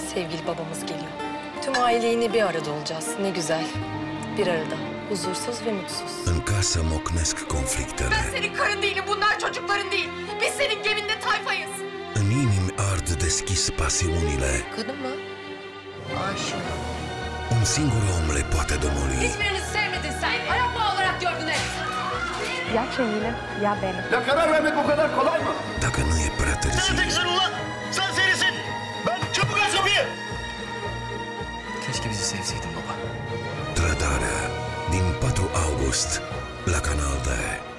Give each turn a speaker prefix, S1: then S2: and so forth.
S1: sevgili babamız geliyor. Tüm aile yine bir arada olacağız. Ne güzel. Bir arada. Huzursuz ve mutsuz.
S2: În casă mocnesc conflictele.
S3: Ben senin karın değilim, bunlar çocukların değil. Biz senin geminde tayfayız.
S2: În inimi ard deschis pasiunile.
S1: Kadın mı? Aşık.
S2: Un singur om le poate domoli.
S3: Hiçbirinizi sevmedin sen. Ayak bağı olarak gördün hep.
S1: Ya Cemile, ya beni.
S4: Ya karar vermek bu kadar kolay mı?
S2: Dacă nu e prea
S5: Sen
S2: târziu.
S5: teksin ulan! Sen serisin! Ben çabuk aç kapıyı!
S6: Keşke bizi sevseydin baba.
S2: Trădarea din 4 august la Canal D.